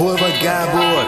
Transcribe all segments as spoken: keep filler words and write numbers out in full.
Hol vagy, Gábor?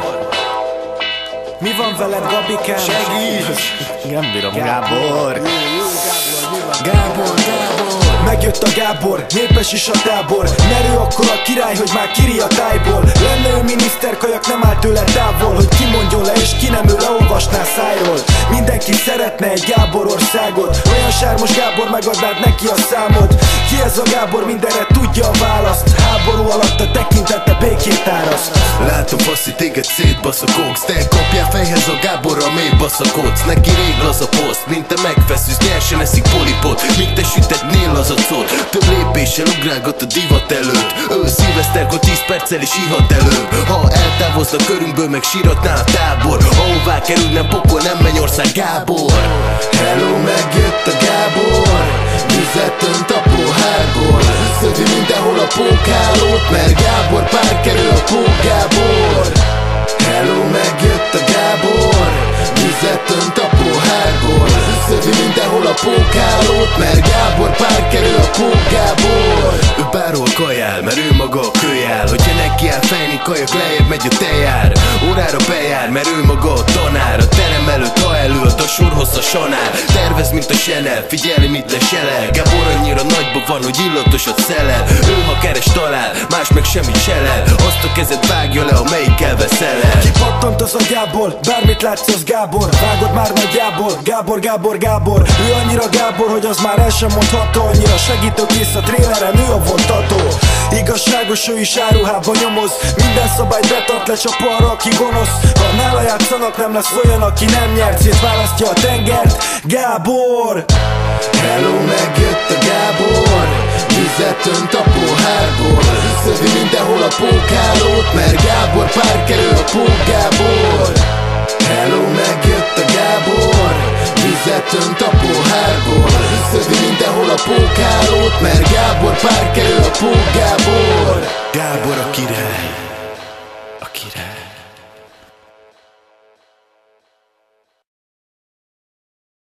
Mi van veled, Gabikám? Segíts! Nem bírom, Gábor. Jó, jó, Gábor, mi van? Gábor, Gábor! Megjött a Gábor, népes is a tábor. Merő akkor a király, hogy már kiri a tájból. Lenne ő miniszter, kajak nem áll tőle távol, hogy ki mondjon le és ki nem ő leolvasná szájról. Mindenki szeretne egy Gábor országot, olyan sármos Gábor, megadnád neki a számot. Ki ez a Gábor, mindenre tudja a választ. Háború alatt a tekintete békét áraszt. Látom, faszi, téged szétbaszakogsz. Te kapjál fejhez a Gáborra, mély baszakodsz. Neki rég az a poszt, mint te megfeszülsz, nyersen eszik polipot, míg te sütetnél az a cot. Több lépéssel ugrálgat a divat előtt. Ő szilveszterkor tíz perccel is ihat előbb. Ha eltávozna körünkből, meg síratná a tábor. Ahová kerül, nem pokol, nem mennyország, Gábor. Hello, megjött a Gábor, vizet önt a pohárból. Szövi mindenhol a pókhálót, mert Gábor pár kerül a pók Gábor. Hello, megjött a Gábor, vizet önt a pohárból. Szövi mindenhol a pókhálót, mert Gábor pár kerül a pók Gábor. Ő bárhol kajál, mert ő maga a kölyál. Hogyha neki áll fejni kajak, lejjebb megy a tejár. Órára bejár, mert ő maga a tanár. A terem előtt, ha előtt a sorhoz a sanár. Tervez, mint a Chanel, figyelj, mit leselel. Gábor annyira nagyba van, hogy illatosat szelel. Ő ha keres talál, más meg semmit selel. Azt a kezed vágja le, amelyikkel veszel. Kipattant az a Gábor, bármit látsz az Gábor. Vágod már nagyjából, Gábor, Gábor, Gábor. Ő annyira Gábor, hogy az már el sem mondható. Annyira segítőkész a tréleren, ő a vontató. Igazságos, ő is áruhában nyomoz. Minden szabályt betart, lecsap arra, aki gonosz. Ha nála játszanak, nem lesz olyan, aki nem nyert. Szétválasztja a tengert, Gábor. Hello, megjött a Gábor, vizet önt a pohárból. Szövi mindenhol a pókhálót, mert Gábor pár kerül a pók Gábor. Hello, megjött a Gábor, vizet önt a pohárból. Szövi mindenhol a pókhálót, mert Gábor pár kerül a pók Gábor. Gábor a király, a király.